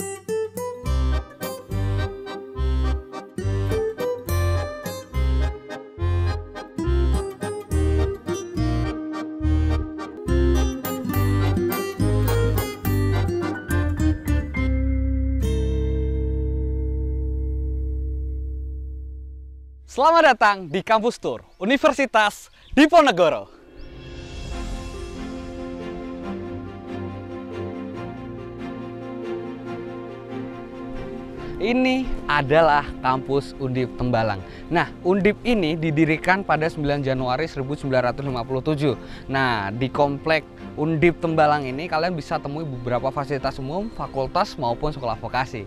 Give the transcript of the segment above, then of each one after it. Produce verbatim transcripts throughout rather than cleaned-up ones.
Selamat datang di Kampus Tour Universitas Diponegoro. Ini adalah kampus Undip Tembalang. Nah, Undip ini didirikan pada sembilan Januari seribu sembilan ratus lima puluh tujuh. Nah, di komplek Undip Tembalang ini kalian bisa temui beberapa fasilitas umum, fakultas maupun sekolah vokasi.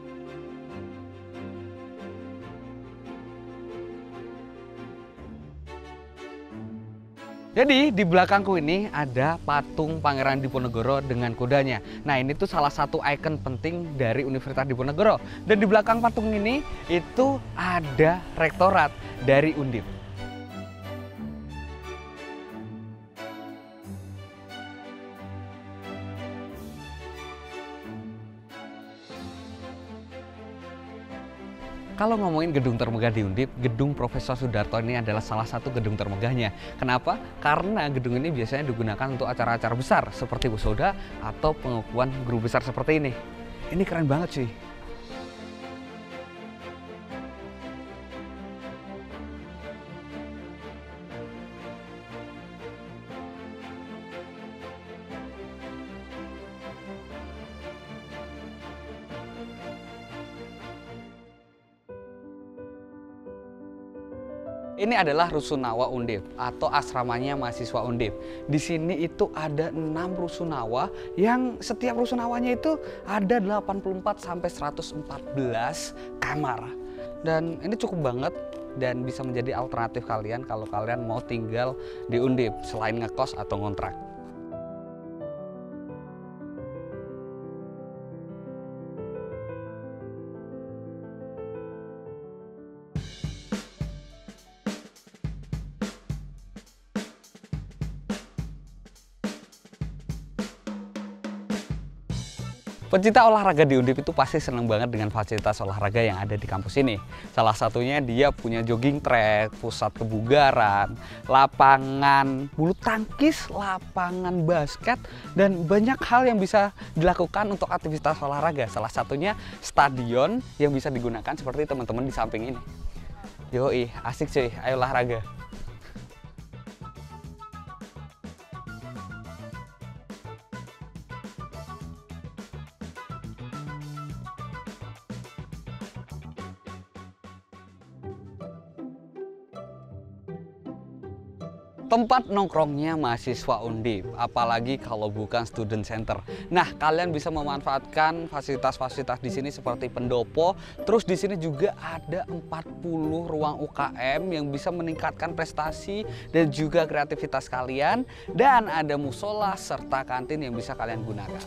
Jadi di belakangku ini ada patung Pangeran Diponegoro dengan kudanya. Nah, ini tuh salah satu ikon penting dari Universitas Diponegoro. Dan di belakang patung ini itu ada rektorat dari Undip. Kalau ngomongin gedung termegah di Undip, gedung Profesor Soedarto ini adalah salah satu gedung termegahnya. Kenapa? Karena gedung ini biasanya digunakan untuk acara-acara besar seperti wisuda atau pengukuhan guru besar seperti ini. Ini keren banget sih. Ini adalah Rusunawa Undip atau asramanya mahasiswa Undip. Di sini itu ada enam rusunawa yang setiap rusunawanya itu ada delapan puluh empat sampai seratus empat belas kamar. Dan ini cukup banget dan bisa menjadi alternatif kalian kalau kalian mau tinggal di Undip selain ngekos atau ngontrak. Pecinta olahraga di Undip itu pasti senang banget dengan fasilitas olahraga yang ada di kampus ini. Salah satunya dia punya jogging track, pusat kebugaran, lapangan bulu tangkis, lapangan basket, dan banyak hal yang bisa dilakukan untuk aktivitas olahraga. Salah satunya stadion yang bisa digunakan seperti teman-teman di samping ini. Yoi, asik cuy, ayo olahraga. Tempat nongkrongnya mahasiswa Undip, apalagi kalau bukan student center. Nah, kalian bisa memanfaatkan fasilitas-fasilitas di sini seperti pendopo. Terus di sini juga ada empat puluh ruang U K M yang bisa meningkatkan prestasi dan juga kreativitas kalian. Dan ada musola serta kantin yang bisa kalian gunakan.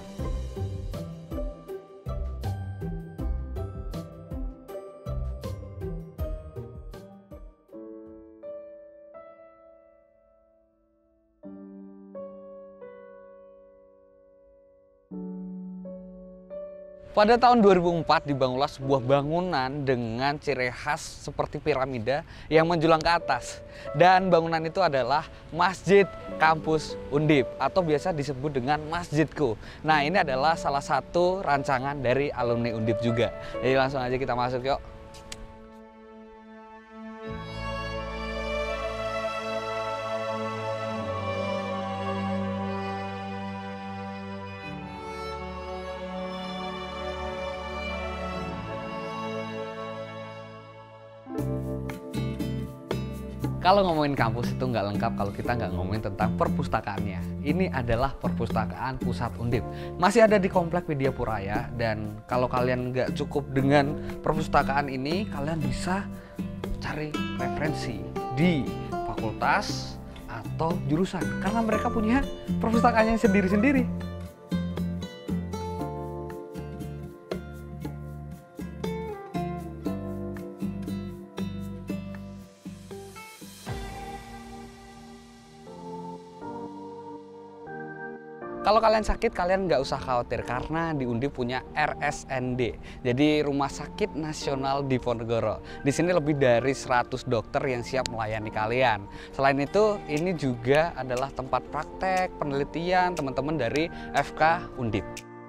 Pada tahun dua ribu empat dibangunlah sebuah bangunan dengan ciri khas seperti piramida yang menjulang ke atas. Dan bangunan itu adalah Masjid Kampus Undip atau biasa disebut dengan Masjidku. Nah, ini adalah salah satu rancangan dari alumni Undip juga. Jadi langsung aja kita masuk yuk. Kalau ngomongin kampus itu nggak lengkap kalau kita nggak ngomongin tentang perpustakaannya. Ini adalah perpustakaan pusat Undip. Masih ada di Komplek Widyapuraya, dan kalau kalian nggak cukup dengan perpustakaan ini, kalian bisa cari referensi di fakultas atau jurusan. Karena mereka punya perpustakaannya sendiri-sendiri. Kalau kalian sakit, kalian nggak usah khawatir karena di Undip punya R S N D, jadi Rumah Sakit Nasional Diponegoro. Di sini lebih dari seratus dokter yang siap melayani kalian. Selain itu, ini juga adalah tempat praktek penelitian teman-teman dari F K Undip.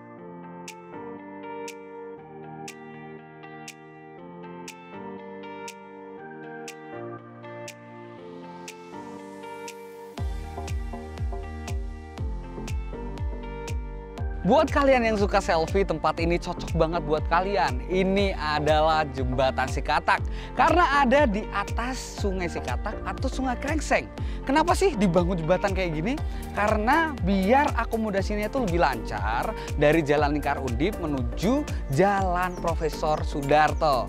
Buat kalian yang suka selfie, tempat ini cocok banget buat kalian. Ini adalah Jembatan Sikatak, karena ada di atas Sungai Sikatak atau Sungai Krengseng. Kenapa sih dibangun jembatan kayak gini? Karena biar akomodasinya itu lebih lancar dari Jalan Lingkar Undip menuju Jalan Profesor Sudarto.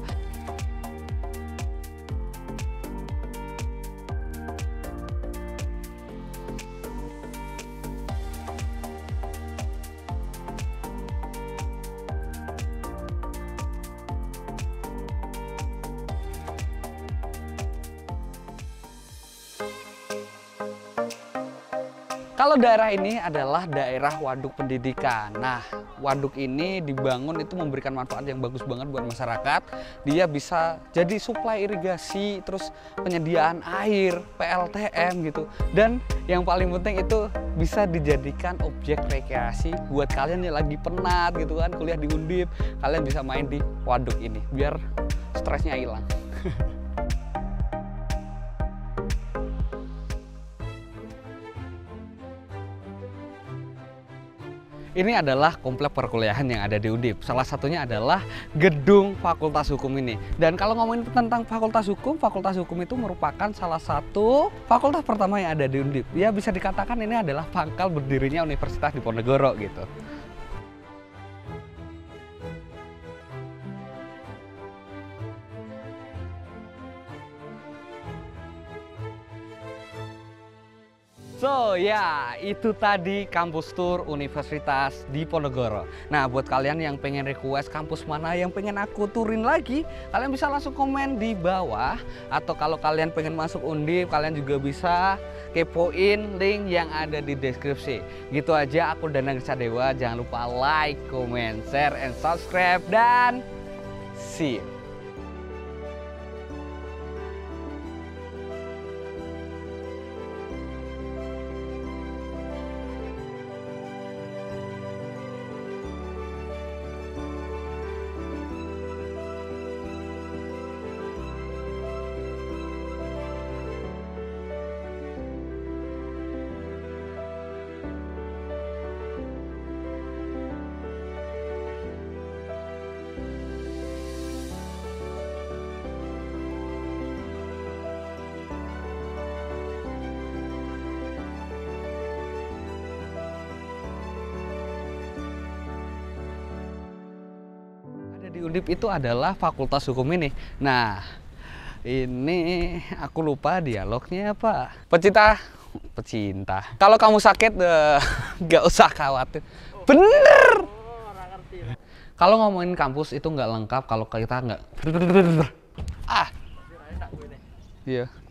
Kalau daerah ini adalah daerah waduk pendidikan. Nah, waduk ini dibangun itu memberikan manfaat yang bagus banget buat masyarakat. Dia bisa jadi suplai irigasi, terus penyediaan air, P L T M gitu. Dan yang paling penting itu bisa dijadikan objek rekreasi buat kalian yang lagi penat gitu kan, kuliah di Undip. Kalian bisa main di waduk ini biar stresnya hilang. Ini adalah komplek perkuliahan yang ada di Undip. Salah satunya adalah gedung Fakultas Hukum ini. Dan kalau ngomongin tentang Fakultas Hukum, Fakultas Hukum itu merupakan salah satu fakultas pertama yang ada di Undip. Ya bisa dikatakan ini adalah pangkal berdirinya Universitas Diponegoro gitu. So ya, itu tadi kampus tour Universitas Diponegoro. Nah, buat kalian yang pengen request kampus mana yang pengen aku turin lagi, kalian bisa langsung komen di bawah. Atau kalau kalian pengen masuk Undip, kalian juga bisa kepoin link yang ada di deskripsi. Gitu aja, aku Danang Sadewa. Jangan lupa like, comment, share, and subscribe. Dan see you. Di Undip itu adalah Fakultas Hukum ini. Nah, ini aku lupa dialognya apa. Pecinta, pecinta. Kalau kamu sakit, nggak usah khawatir. Bener. Kalau ngomongin kampus itu nggak lengkap kalau kita nggak. Ah. Iya.